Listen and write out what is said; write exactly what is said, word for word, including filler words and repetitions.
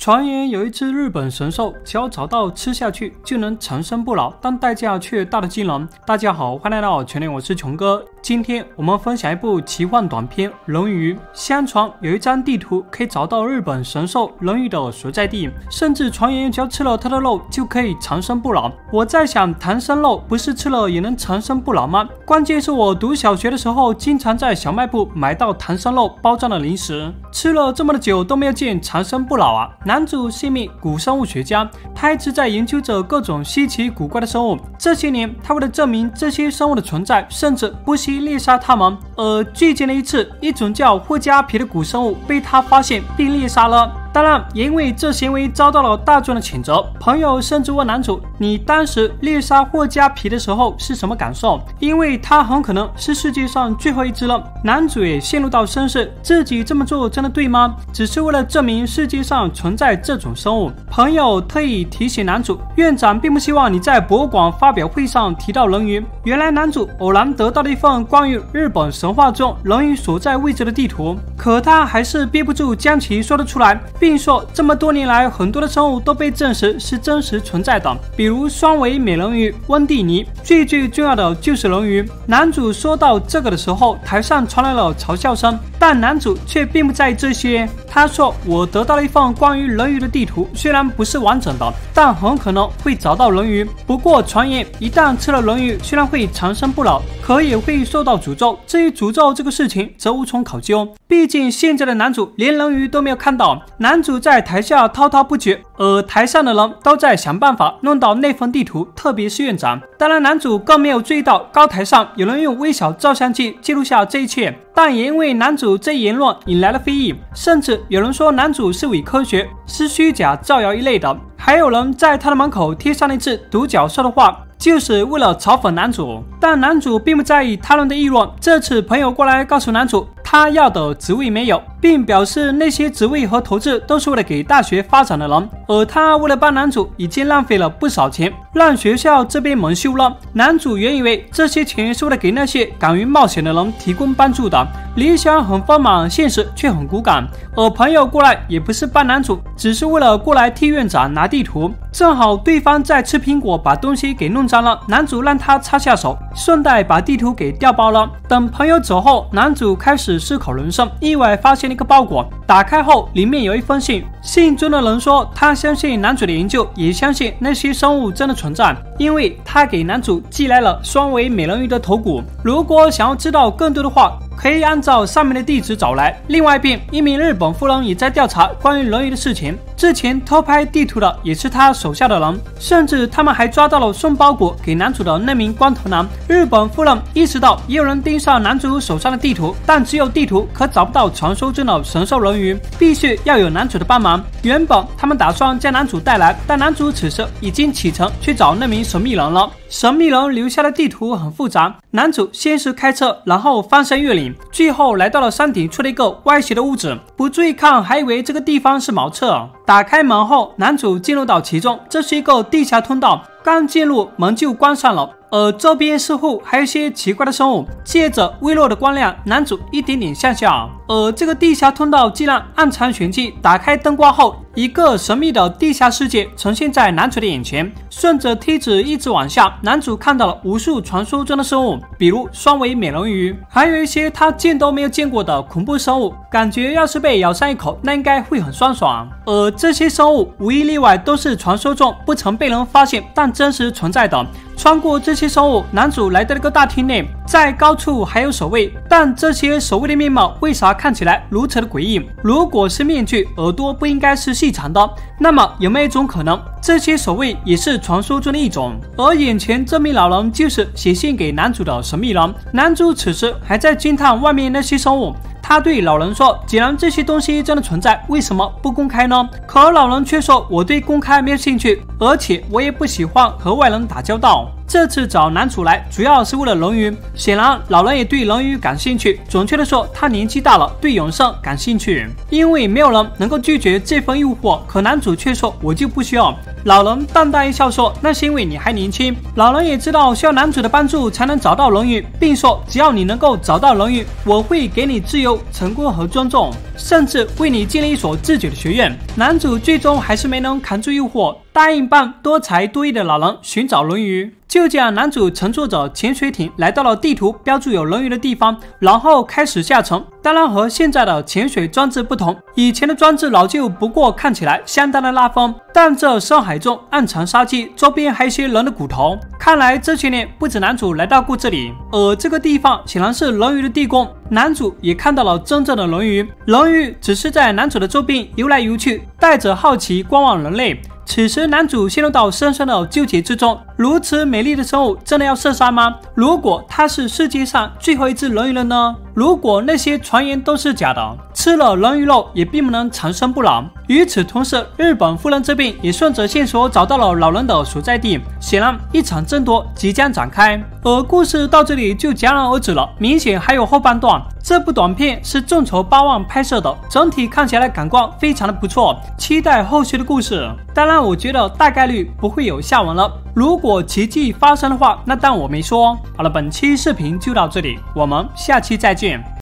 传言有一只日本神兽，只要找到吃下去就能长生不老，但代价却大得惊人。大家好，欢迎来到全联，我是琼哥。今天我们分享一部奇幻短片《人鱼》。相传有一张地图可以找到日本神兽人鱼的所在地，甚至传言只要吃了它的肉就可以长生不老。我在想，唐僧肉不是吃了也能长生不老吗？关键是我读小学的时候，经常在小卖部买到唐僧肉包装的零食，吃了这么的久都没有见长生不老啊！男主是一名古生物学家，他一直在研究着各种稀奇古怪的生物。这些年，他为了证明这些生物的存在，甚至不惜猎杀它们。而最近的一次，一种叫霍加皮的古生物被他发现并猎杀了。当然，也因为这行为遭到了大众的谴责。朋友甚至问男主：“你当时猎杀霍加皮的时候是什么感受？”因为他很可能是世界上最后一只了。男主也陷入到深思，自己这么做真的对吗？只是为了证明世界上存在这种生物。朋友特意提醒男主，院长并不希望你在博物馆发表会上提到人鱼。原来男主偶然得到了一份关于日本神话中人鱼所在位置的地图，可他还是憋不住将其说了出来，并说这么多年来很多的生物都被证实是真实存在的，比如双尾美人鱼、温蒂尼，最最重要的就是人鱼。男主说到这个的时候，台上传来了嘲笑声，但男主却并不在意这些。他说：“我得到了一份关于人鱼的地图，虽然不是完整的，但很可能会找到人鱼。不过传言一旦吃了人鱼，虽然会长生不老，可也会受到诅咒。至于诅咒这个事情，则无从考究。毕竟现在的男主连人鱼都没有看到。”男主在台下滔滔不绝，而台上的人都在想办法弄到那份地图，特别是院长。当然，男主更没有注意到高台上有人用微小照相机记录下这一切。但也因为男主这一言论引来了非议，甚至有人说男主是伪科学，是虚假造谣一类的。还有人在他的门口贴上了一次独角兽的画，就是为了嘲讽男主。但男主并不在意他人的议论。这次朋友过来告诉男主，他要的职位没有，并表示那些职位和投资都是为了给大学发展的人，而他为了帮男主已经浪费了不少钱，让学校这边蒙羞了。男主原以为这些钱是为了给那些敢于冒险的人提供帮助的，理想很丰满，现实却很骨感。而朋友过来也不是帮男主，只是为了过来替院长拿地图。正好对方在吃苹果，把东西给弄脏了，男主让他擦下手，顺带把地图给调包了。等朋友走后，男主开始思考人生，意外发现了一个包裹，打开后里面有一封信。信中的人说，他相信男主的研究，也相信那些生物真的存在，因为他给男主寄来了双尾美人鱼的头骨。如果想要知道更多的话，可以按照上面的地址找来。另外一边，一名日本夫人也在调查关于人鱼的事情，之前偷拍地图的也是他手下的人，甚至他们还抓到了送包裹给男主的那名光头男。日本夫人意识到也有人盯上男主手上的地图，但只有地图可找不到传说中的神兽人鱼，必须要有男主的帮忙。原本他们打算将男主带来，但男主此时已经启程去找那名神秘人了。神秘人留下的地图很复杂，男主先是开车，然后翻山越岭，最后来到了山顶处的一个歪斜的屋子，不注意看还以为这个地方是茅厕。打开门后，男主进入到其中，这是一个地下通道，刚进入门就关上了，而周边似乎还有一些奇怪的生物。借着微弱的光亮，男主一点点向下，而这个地下通道既然暗藏玄机。打开灯光后，一个神秘的地下世界呈现在男主的眼前。顺着梯子一直往下，男主看到了无数传说中的生物，比如双尾美人鱼，还有一些他见都没有见过的恐怖生物，感觉要是被咬上一口，那应该会很酸爽。而这些生物无一例外都是传说中不曾被人发现但真实存在的。穿过这些生物，男主来到了一个大厅内，在高处还有守卫，但这些守卫的面貌为啥看起来如此的诡异？如果是面具，耳朵不应该是细长的，那么有没有一种可能，这些守卫也是传说中的一种？而眼前这名老人就是写信给男主的神秘人。男主此时还在惊叹外面那些生物，他对老人说，既然这些东西真的存在，为什么不公开呢？可老人却说，我对公开没有兴趣，而且我也不喜欢和外人打交道。这次找男主来主要是为了人鱼，显然老人也对人鱼感兴趣，准确的说他年纪大了，对永生感兴趣。因为没有人能够拒绝这份诱惑，可男主却说，我就不需要。老人淡淡一笑说，那是因为你还年轻。老人也知道需要男主的帮助才能找到人鱼，并说只要你能够找到人鱼，我会给你自由、成功和尊重。 甚至为你建了一所自己的学院。男主最终还是没能扛住诱惑，答应帮多才多艺的老人寻找人鱼。就这样，男主乘坐着潜水艇来到了地图标注有人鱼的地方，然后开始下沉。当然和现在的潜水装置不同，以前的装置老旧，不过看起来相当的拉风，但这深海中暗藏杀机，周边还有一些人的骨头。看来这些年不止男主来到过这里，而这个地方显然是人鱼的地宫。男主也看到了真正的人鱼，人鱼只是在男主的周边游来游去，带着好奇观望人类。此时男主陷入到深深的纠结之中，如此美丽的生物真的要射杀吗？如果它是世界上最后一只人鱼了呢？如果那些传言都是假的，吃了人鱼肉也并不能长生不老。与此同时，日本夫人这边也顺着线索找到了老人的所在地，显然一场争夺即将展开。而故事到这里就戛然而止了，明显还有后半段。这部短片是众筹八万拍摄的，整体看起来感官非常的不错，期待后续的故事。当然我觉得大概率不会有下文了，如果奇迹发生的话，那当我没说。好了，本期视频就到这里，我们下期再见。